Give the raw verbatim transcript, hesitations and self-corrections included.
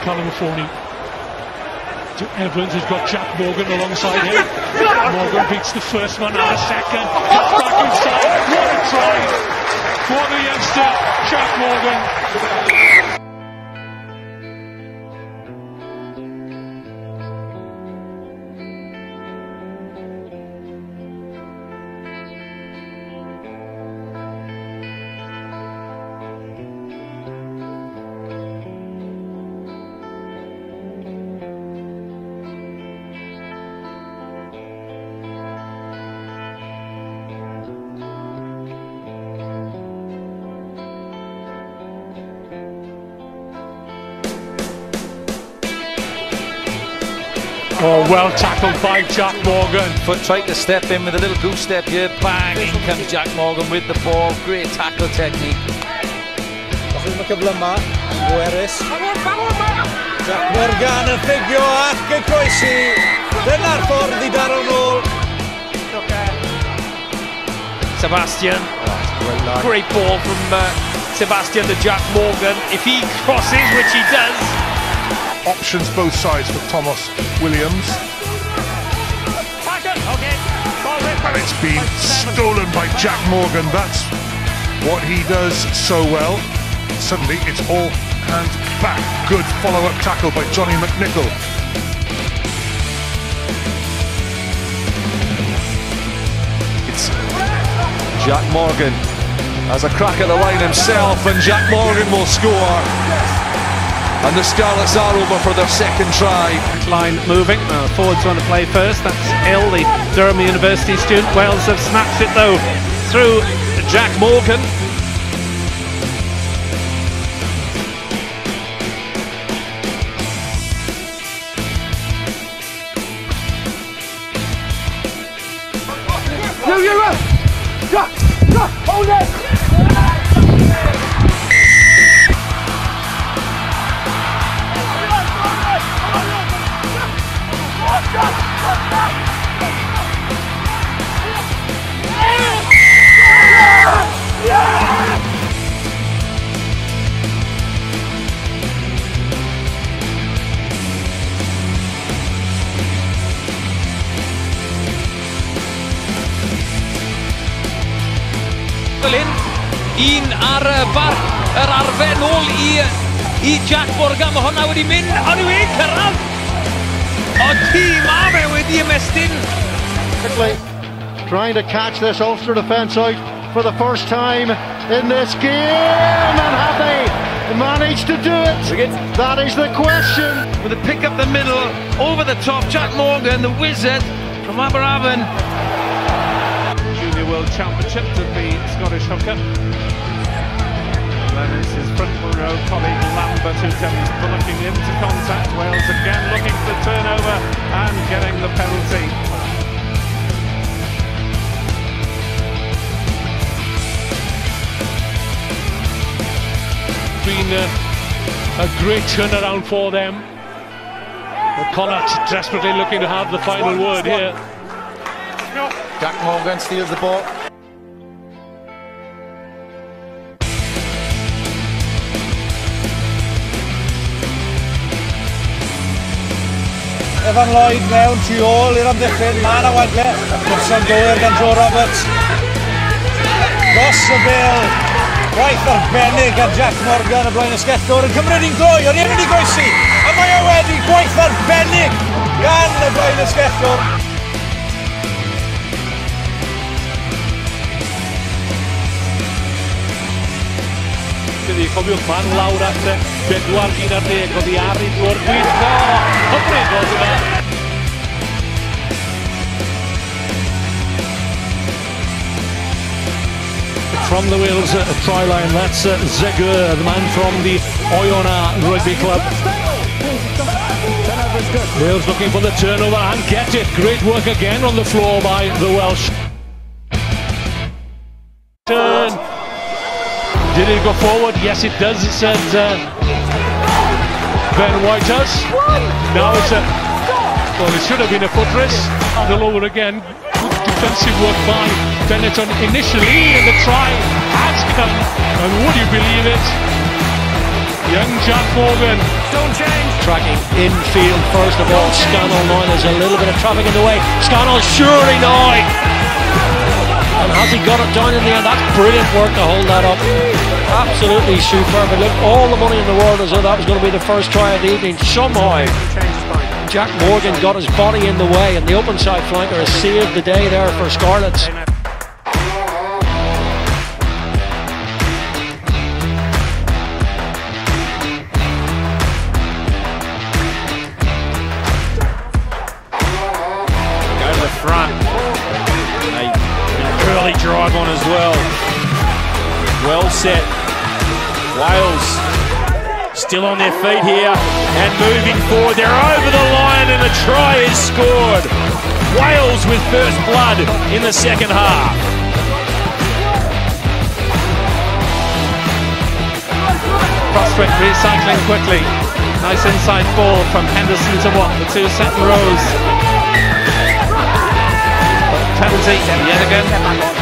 California to Evans, who's got Jack Morgan alongside him. Morgan beats the first man and a second. Gets back inside. What a try for the youngster, Jack Morgan. Oh, well tackled by Jack Morgan. Foot tried to step in with a little goose step here. Bang! In comes Jack Morgan with the ball. Great tackle technique. Jack Morgan yn ffigio ac y croesi. Dyna'r ffordd I daro nôl. Sebastian. Oh, great ball from uh, Sebastian to Jack Morgan. If he crosses, which he does. Options both sides for Thomas Williams. And it's been stolen by Jack Morgan. That's what he does so well. Suddenly it's all hands back. Good follow-up tackle by Johnny McNichol. It's Jack Morgan has a crack at the line himself, and Jack Morgan will score. And the Scarlets are over for their second try. Line moving. Uh, Forde's want to play first. That's Hill, the Durham University student. Wales have snatched it though through Jack Morgan. You, you, run! Go, go, hold it! Un ar y bar, yr arfer nôl I, I Jack Morgan. Mae hwnna wedi mynd, ond yw e'n cyrraedd. O tîm a fe wedi ymestyn. Quickly trying to catch this Ulster defence out for the first time in this game, and have they managed to do it? That is the question. With a pick up the middle, over the top, Jack Morgan, the wizard from Aberavon. Junior World Championship to the Scottish hooker. Then it's his front row colleague Lambert who comes bullocking into contact. Wales again looking for the turnover and getting the penalty. Been a, a great turnaround for them. Connacht desperately looking to have the final word here. Jack Morgan steals the ball. Evan Lloyd mewn tu ôl i'r amddiffyn, mae yna wagle. Gwrson gywir gan Joe Roberts. Dos y bil, gwaith arbennig gan Jack Morgan y blaen y sgellwr yn cymryd i'n gloi, ond i'n mynd I goesi. A mae o wedi gwaith arbennig gan y blaen y sgellwr. Bydd I cofiwch man lawr at bedwar un ar ddeg oedd I ar I ddwyr gweithio. Hyfryd oedd yma. From the Wales uh, try line, that's uh, Zegur, the man from the Oyonnax Rugby Club. Wales looking for the turnover and get it. Great work again on the floor by the Welsh. Turn. Did it go forward? Yes, it does, said uh, Ben Whitehouse. Now it's a... Well, it should have been a foot race. All over again. Good defensive work by Benetton initially, and the try has come. And would you believe it? Young Jack Morgan. Don't change. Tracking infield first of all. Scannell now, there's a little bit of traffic in the way. Scannell surely now. And has he got it down in the end? That's brilliant work to hold that up. Absolutely superb. It looked all the money in the world as though that was going to be the first try of the evening. Somehow Jack Morgan got his body in the way, and the open side flanker has saved the day there for Scarlets. Go to the front. A curly drive on as well. Well set. Wales still on their feet here and moving forward. They're over the line and a try is scored. Wales with first blood in the second half. Prospect recycling quickly. Nice inside ball from Henderson to Watt, the two second rows. Penalty yet again.